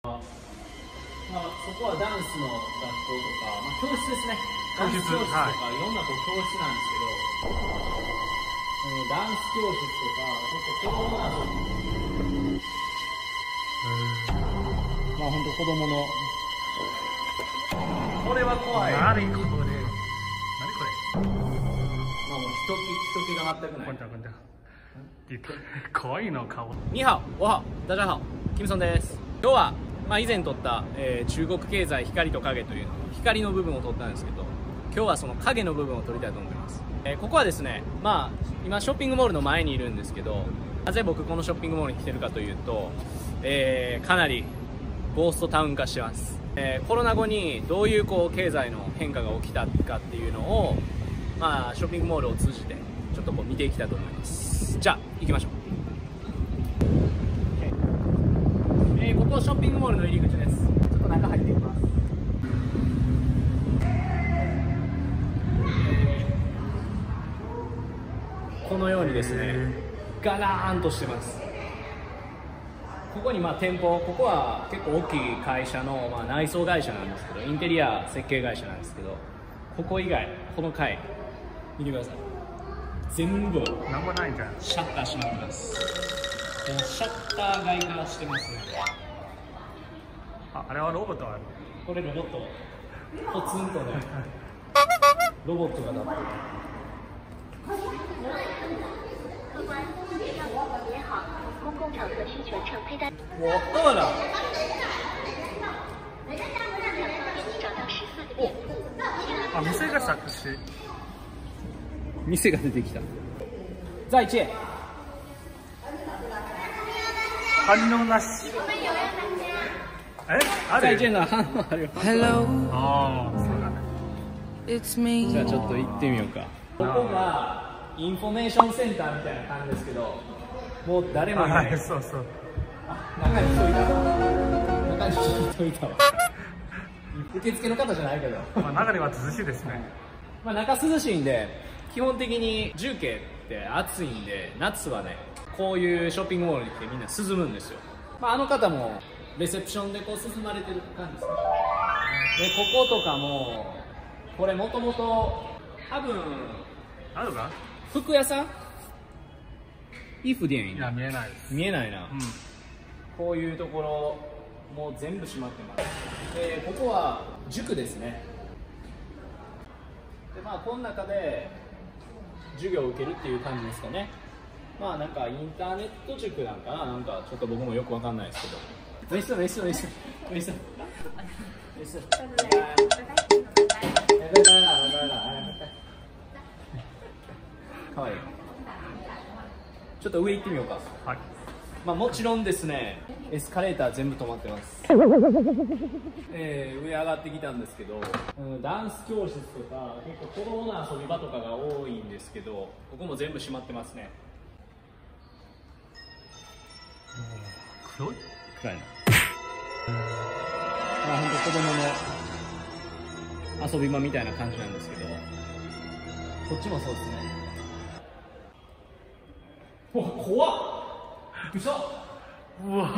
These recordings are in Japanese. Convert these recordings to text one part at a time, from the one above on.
まあ、そこはダンスの学校とか、まあ、教室ですね。ダンス教室とか、いろんなこう教室なんですけど、ダンス教室とか、結構子供なの。まあ本当子供の。これは怖い。 何これ。何これ。 まあもう人気が全くない。 怖いの顔。 你好、我好、大家好、キムソンです。今日は、まあ、以前撮った、中国経済光と影というの光の部分を撮ったんですけど、今日はその影の部分を撮りたいと思います。ここはですね、まあ今ショッピングモールの前にいるんですけど、なぜ僕このショッピングモールに来てるかというと、かなりゴーストタウン化してます。コロナ後にどういうこう経済の変化が起きたかっていうのを、まあショッピングモールを通じてちょっとこう見ていきたいと思います。じゃあ行きましょう。ここショッピングモールの入り口です。ちょっと中入っていきます。このようにですね、ガラーンとしてます。ここにまあ店舗、ここは結構大きい会社のまあ内装会社なんですけど、インテリア設計会社なんですけど、ここ以外、この階見てください。全部何もないじゃん。 シャッター閉まってます。シャッター街化してますね。 あれはロボットある。 これロボット、ポツンとね、ロボットが立ってる。我饿了。 あ、店が作詞。 店が出てきた。再见。 反応なし。ある。 再见の反応あるよ。 Hello, ああ、そうだね。 it's me. じゃあちょっと行ってみようか。ここがインフォメーションセンターみたいな感じですけど、もう誰もいない。 そうそう。 中に人いたわ。中に人いたわ。受付の方じゃないけど。 まあ中には涼しいですね。 まあ中涼しいんで、基本的に重慶って暑いんで、夏はね、こういうショッピングモールに来てみんな涼むんですよ。まああの方もレセプションでこう涼まれてる感じですね。で、こことかも、これもともと多分、 あるか？ 服屋さん？衣服店いや、見えないです。 見えないな。 うん。 こういうところ、もう全部閉まってます。ここは塾ですね。で、まあこの中で授業を受けるっていう感じですかね。まあなんかインターネット塾なんかな、なんかちょっと僕もよくわかんないですけど。没事没事没事没事没事。かわいい。ちょっと上行ってみようか。 はい。 まあもちろんですね、エスカレーター全部止まってます。上上がってきたんですけど、ダンス教室とか結構子供の遊び場とかが多いんですけど、ここも全部閉まってますね。 黒い？ 暗いな。まあ本当子供の遊び場みたいな感じなんですけど、こっちもそうですね。うわ、怖っ。びっくりした。 うわ。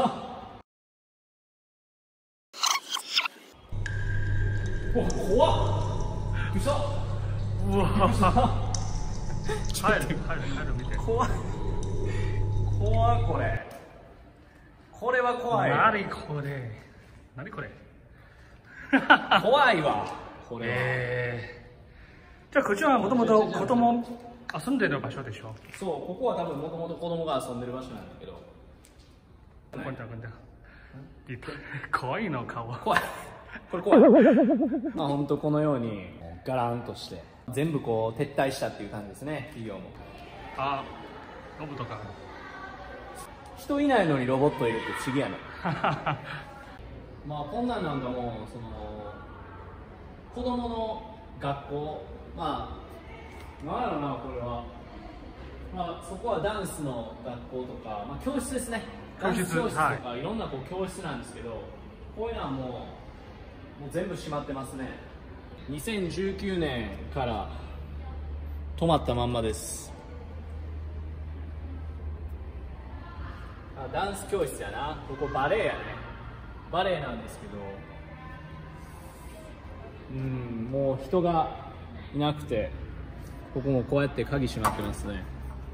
うわ、怖っ。びっくりした。 うわ。入る見て。 怖い。怖いこれ。これは怖い。 何これ。何これ。 怖いわ。これ。 じゃあこっちはもともと子供遊んでる場所でしょ。 そう、ここは多分もともと子供が遊んでる場所なんだけど。 こんだ。怖いの顔。 怖い。これ怖い。まあ本当このようにガランとして全部こう撤退したっていう感じですね、企業も。 あ、ロボットか。 人いないのにロボットいるって不思議やね。まあこんなんなんかもうその子供の学校、まあなんやろなこれは。まあそこはダンスの学校とか、まあ教室ですね。ダンス教室とかいろんなこう教室なんですけど、こういうのはもう全部閉まってますね。2019年から止まったまんまです。ダンス教室やな。ここバレエやね。 バレエなんですけど、もう人がいなくて、ここもこうやって鍵閉まってますね。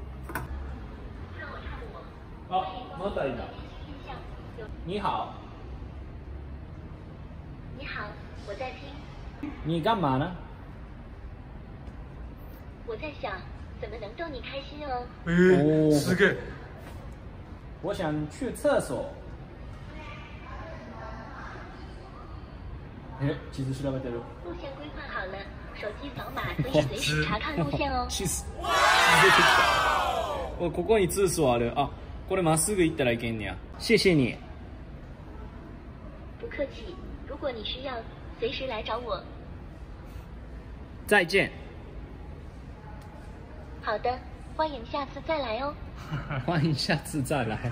あ、またいた。你好。 你好，我在听。 你干嘛呢？ 我在想怎么能逗你开心哦。 すげえ。 我想去厕所。地図調べてる。 路线规划好了，手机扫码可以随时查看路线哦。 地図出てきた。ここに通所ある。あ、これまっすぐ行ったらいけんねや。谢谢你。 不客气，如果你需要，随时来找我。 再见。 好的，欢迎下次再来哦。 欢迎下次再来。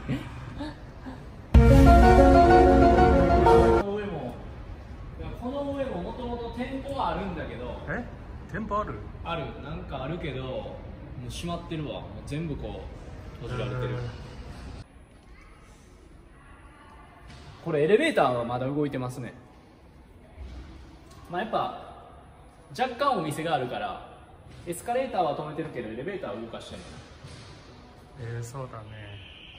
この上ももともと店舗はあるんだけど。 店舗ある？ ある、なんかあるけど、もう閉まってるわ。もう全部こう閉じられてる。これエレベーターはまだ動いてますね。まあやっぱ若干お店があるからエスカレーターは止めてるけどエレベーターは動かしてる。 そうだね。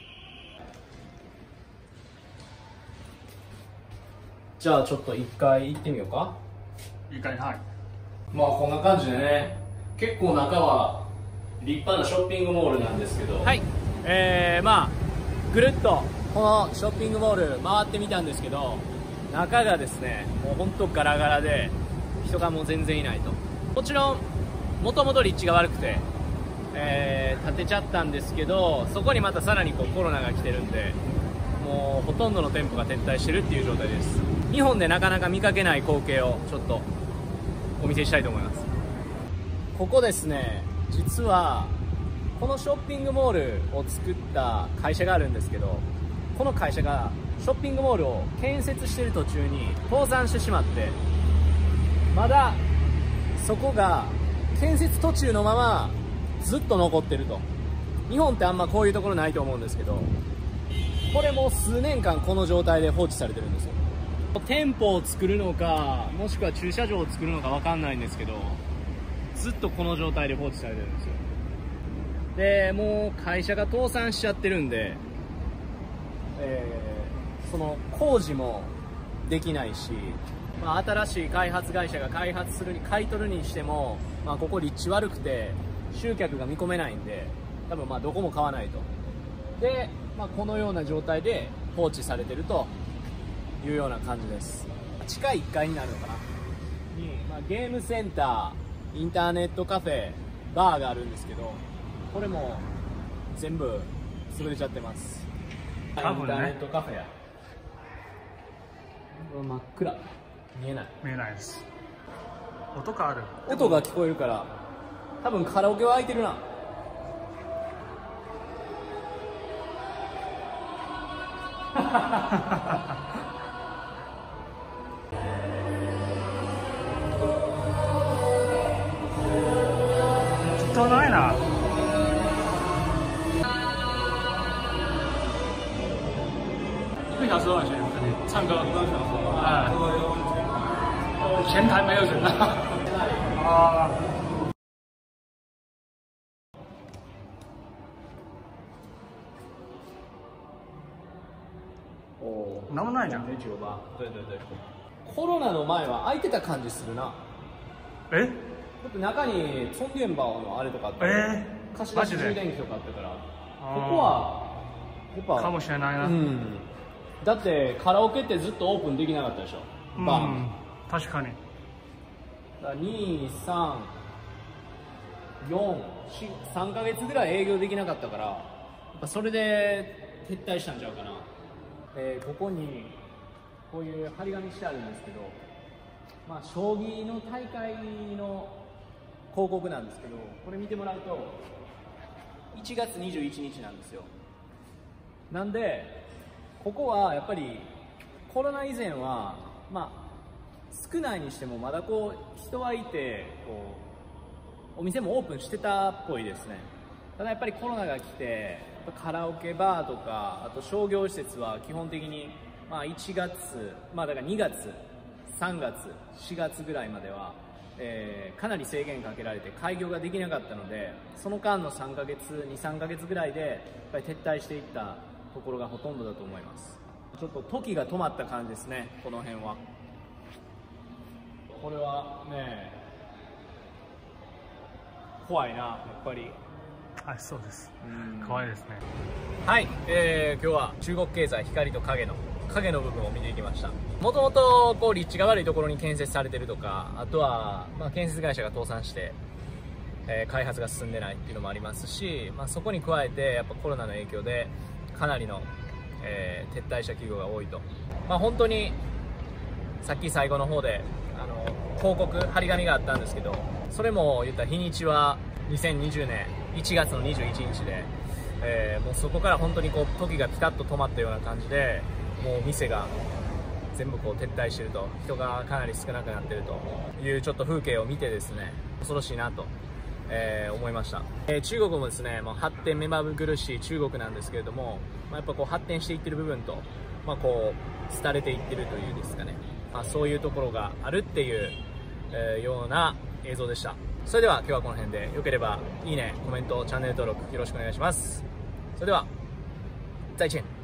じゃあちょっと一回行ってみようか。 いいかい。はい。 まあこんな感じでね、結構中は立派なショッピングモールなんですけど、はい、まあぐるっとこのショッピングモール回ってみたんですけど、中がですねもうほんとガラガラで人がもう全然いないと。もちろんもともと立地が悪くて、建てちゃったんですけど、そこにまたさらにこうコロナが来てるんで、もうほとんどの店舗が撤退してるっていう状態です。日本でなかなか見かけない光景をちょっとお見せしたいと思います。ここですね、実はこのショッピングモールを作った会社があるんですけど、この会社がショッピングモールを建設している途中に倒産してしまって、まだそこが建設途中のままずっと残ってると。日本ってあんまこういうところないと思うんですけど、これもう数年間この状態で放置されてるんですよ。店舗を作るのかもしくは駐車場を作るのか分かんないんですけど、ずっとこの状態で放置されてるんですよ。でもう会社が倒産しちゃってるんで、その工事もできないし、まあ、新しい開発会社が開発するに買い取るにしても、まあ、ここ立地悪くて集客が見込めないんで、多分まあどこも買わないと。で、まあ、このような状態で放置されてるというような感じです。地下1階になるのかなに、まあ、ゲームセンター、インターネットカフェ、バーがあるんですけど、これも全部潰れちゃってます。 多分ね、 インターネットカフェや。真っ暗、見えない。 見えないです。音がある。 音が聞こえるから、多分カラオケは開いてるな。 汚いな。不想说了，先唱歌。前台没有人啊。なんもないじゃん。 对对对。コロナの前は開いてた感じするな。だって中にチョンゲンバオのあれとかあって、貸し出し充電器とかあったから、ここはやっぱかもしれないな。 だってカラオケってずっとオープンできなかったでしょ。バーも。 確かに。 2、3、4、3ヶ月ぐらい営業できなかったから、やっぱそれで撤退したんちゃうかな。ここにこういう張り紙してあるんですけど、まあ、将棋の大会の広告なんですけど、これ見てもらうと1月21日なんですよ。なんでここはやっぱりコロナ以前は、まあ、少ないにしてもまだこう人はいて、こうお店もオープンしてたっぽいですね。ただやっぱりコロナが来て、カラオケバーとかあと商業施設は基本的に 1月、だから2月、3月、4月ぐらいまでは、かなり制限かけられて開業ができなかったので、その間の2、3ヶ月ぐらいでやっぱり撤退していったところがほとんどだと思います。ちょっと時が止まった感じですね、この辺は。これはね、怖いな、やっぱり。 はい、そうです。怖いですね。 はい、今日は中国経済光と影の部分を見ていきました。もともとこう立地が悪いところに建設されてるとか、あとは建設会社が倒産して、開発が進んでないっていうのもありますし、そこに加えてやっぱコロナの影響でかなりの、撤退した企業が多いと。本当にさっき最後の方で広告張り紙があったんですけど、それも言ったら日にちは2020年1月の21日で、もうそこから本当にこう時がピタッと止まったような感じで、もう店が全部こう撤退してると、人がかなり少なくなってるというちょっと風景を見てですね、恐ろしいなと、思いました。中国もですね、もう発展目まぐるしい中国なんですけれども、やっぱこう発展していってる部分と、こう廃れていってるというですかね、そういうところがあるっていう、ような映像でした。それでは今日はこの辺で、よければいいね、コメント、チャンネル登録よろしくお願いします。それでは再见。